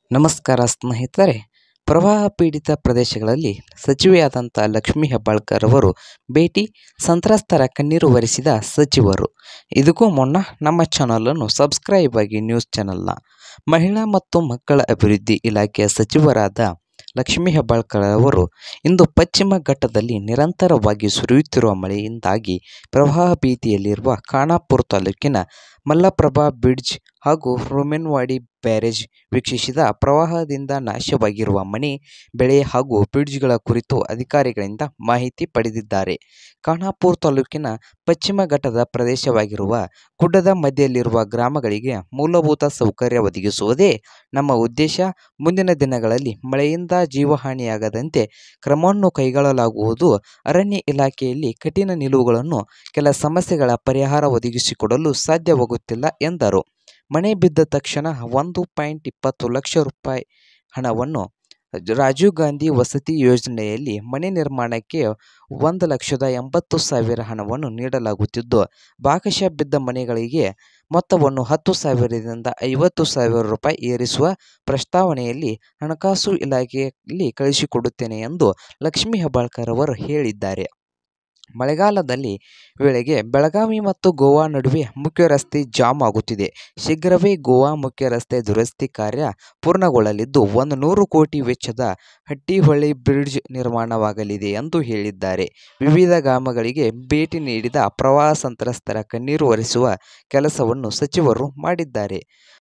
ನಮಸ್ಕಾರ ಸ್ನೇಹಿತರೆ. ಪ್ರವಾಹ ಪೀಡಿತ ಪ್ರದೇಶಗಳಲ್ಲಿ ಸಚಿವೆಯಾದಂಥ ಲಕ್ಷ್ಮೀ ಹೆಬ್ಬಾಳ್ಕರ್ ಅವರು ಭೇಟಿ, ಸಂತ್ರಸ್ತರ ಕಣ್ಣೀರು ಒರೆಸಿದ ಸಚಿವರು. ಇದಕ್ಕೂ ಮುನ್ನ ನಮ್ಮ ಚಾನಲನ್ನು ಸಬ್ಸ್ಕ್ರೈಬ್ ಆಗಿ. ನ್ಯೂಸ್ ಚಾನಲ್ನ ಮಹಿಳಾ ಮತ್ತು ಮಕ್ಕಳ ಅಭಿವೃದ್ಧಿ ಇಲಾಖೆಯ ಸಚಿವರಾದ ಲಕ್ಷ್ಮೀ ಹೆಬ್ಬಾಳ್ಕರ್ ಅವರು ಇಂದು ಪಶ್ಚಿಮ ಘಟ್ಟದಲ್ಲಿ ನಿರಂತರವಾಗಿ ಸುರಿಯುತ್ತಿರುವ ಮಳೆಯಿಂದಾಗಿ ಪ್ರವಾಹ ಭೀತಿಯಲ್ಲಿರುವ ಖಾನಾಪುರ ತಾಲೂಕಿನ ಮಲ್ಲಪ್ರಭಾ ಬ್ರಿಡ್ಜ್ ಹಾಗೂ ರೋಮನ್ವಾಡಿ ಬ್ಯಾರೇಜ್ ವೀಕ್ಷಿಸಿದ ಪ್ರವಾಹದಿಂದ ನಾಶವಾಗಿರುವ ಮನೆ, ಬೆಳೆ ಹಾಗೂ ಬ್ರಿಡ್ಜ್ಗಳ ಕುರಿತು ಅಧಿಕಾರಿಗಳಿಂದ ಮಾಹಿತಿ ಪಡೆದಿದ್ದಾರೆ. ಖಾನಾಪುರ ತಾಲೂಕಿನ ಪಶ್ಚಿಮ ಘಟ್ಟದ ಪ್ರದೇಶವಾಗಿರುವ ಗುಡ್ಡದ ಮಧ್ಯೆಯಲ್ಲಿರುವ ಗ್ರಾಮಗಳಿಗೆ ಮೂಲಭೂತ ಸೌಕರ್ಯ ಒದಗಿಸುವುದೇ ನಮ್ಮ ಉದ್ದೇಶ. ಮುಂದಿನ ದಿನಗಳಲ್ಲಿ ಮಳೆಯಿಂದ ಜೀವಹಾನಿಯಾಗದಂತೆ ಕ್ರಮವನ್ನು ಕೈಗೊಳ್ಳಲಾಗುವುದು. ಅರಣ್ಯ ಇಲಾಖೆಯಲ್ಲಿ ಕಠಿಣ ನಿಲುವುಗಳನ್ನು ಕೆಲ ಸಮಸ್ಯೆಗಳ ಪರಿಹಾರ ಒದಗಿಸಿಕೊಡಲು ಸಾಧ್ಯವಾಗುತ್ತಿಲ್ಲ ಎಂದರು. ಮನೆ ಬಿದ್ದ ತಕ್ಷಣ 1.20 ಲಕ್ಷ ರೂಪಾಯಿ ಹಣವನ್ನು ರಾಜೀವ್ ಗಾಂಧಿ ವಸತಿ ಯೋಜನೆಯಲ್ಲಿ ಮನೆ ನಿರ್ಮಾಣಕ್ಕೆ 1,80,000 ಹಣವನ್ನು ನೀಡಲಾಗುತ್ತಿದ್ದು, ಭಾಗಶಃ ಬಿದ್ದ ಮನೆಗಳಿಗೆ ಮೊತ್ತವನ್ನು 10,000ರಿಂದ 50,000 ರೂಪಾಯಿ ಏರಿಸುವ ಪ್ರಸ್ತಾವನೆಯಲ್ಲಿ ಹಣಕಾಸು ಇಲಾಖೆಯಲ್ಲಿ ಕಳುಹಿಸಿಕೊಡುತ್ತೇನೆ ಎಂದು ಲಕ್ಷ್ಮೀ ಹೆಬ್ಬಾಳ್ಕರ್ ಅವರು ಹೇಳಿದ್ದಾರೆ. ಮಳೆಗಾಲದಲ್ಲಿ ವೇಳೆಗೆ ಬೆಳಗಾವಿ ಮತ್ತು ಗೋವಾ ನಡುವೆ ಮುಖ್ಯ ರಸ್ತೆ ಜಾಮ್ ಆಗುತ್ತಿದೆ. ಶೀಘ್ರವೇ ಗೋವಾ ಮುಖ್ಯ ರಸ್ತೆ ದುರಸ್ತಿ ಕಾರ್ಯ ಪೂರ್ಣಗೊಳ್ಳಲಿದ್ದು, 100 ಕೋಟಿ ವೆಚ್ಚದ ಹಟ್ಟಿಹೊಳಿ ಬ್ರಿಡ್ಜ್ ನಿರ್ಮಾಣವಾಗಲಿದೆ ಎಂದು ಹೇಳಿದ್ದಾರೆ. ವಿವಿಧ ಗ್ರಾಮಗಳಿಗೆ ಭೇಟಿ ನೀಡಿದ ಪ್ರವಾಹ ಸಂತ್ರಸ್ತರ ಕಣ್ಣೀರು ಒರೆಸುವ ಕೆಲಸವನ್ನು ಸಚಿವರು ಮಾಡಿದ್ದಾರೆ.